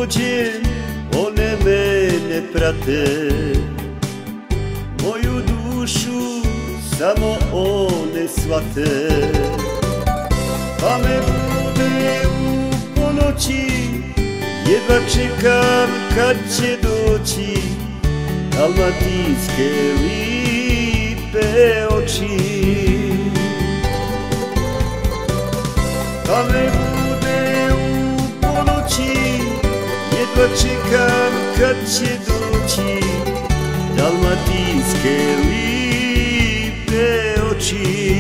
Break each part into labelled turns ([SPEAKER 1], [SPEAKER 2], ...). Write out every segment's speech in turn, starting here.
[SPEAKER 1] dođem, one mene prate, moju dušu samo one shvate. Pa me bude u ponoći, jedva čekam kad će doći dalmatinske lipe oči. Pa me bude u ponoći, jedva čekam kad će doći dalmatinske lipe oči.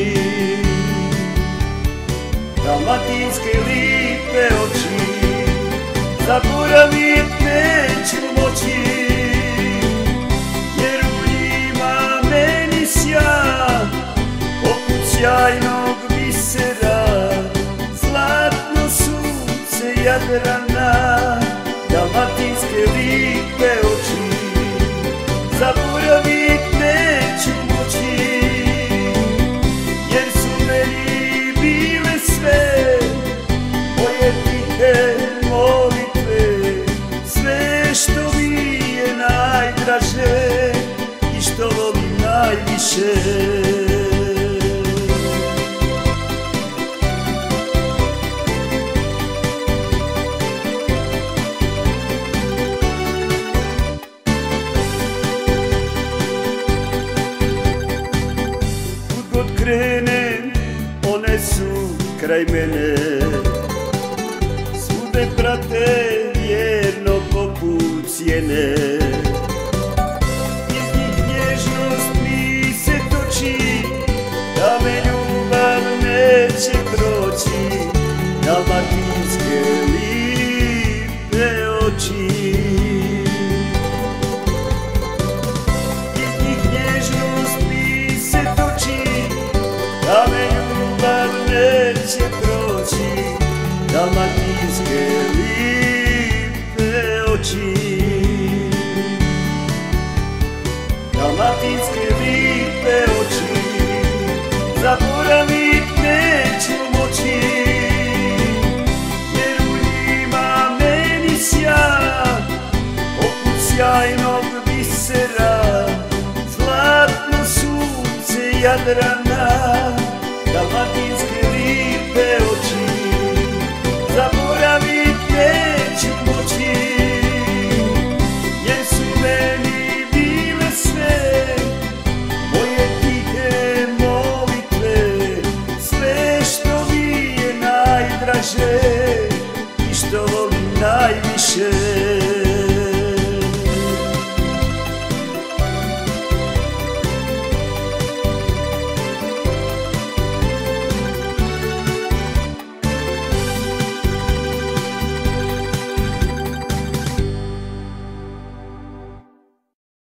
[SPEAKER 1] Dalmatinske lipe oči, zaboravit neću moći, jer u njima meni sja poput sjajnog bisera, zlatno sunce Jadrana. Dalmatinske lipe oči, zaboravit neću moći, jer su meni bile sve moje tihe molitve, sve što mi je najdraže i što volim najviše. Krenem, one su kraj mene, svude prate vjerno poput sjene. Iz njih nježnost mi se toči, da me ljubav neće proći. Dalmatinske lipe oči, iz njih nježnost mi se toči, da me ljubav neće proći. Dalmatinske lipe oči, dalmatinske lipe oči, zaboravit neću moći, jer u njima meni sja poput sjajnog bisera, zlatno sunce Jadrana. Dalmatinske lipe oči, zaboravit neću moći, jer su meni bile sve moje tihe molitve, sve što mi je najdraže i što volim najviše.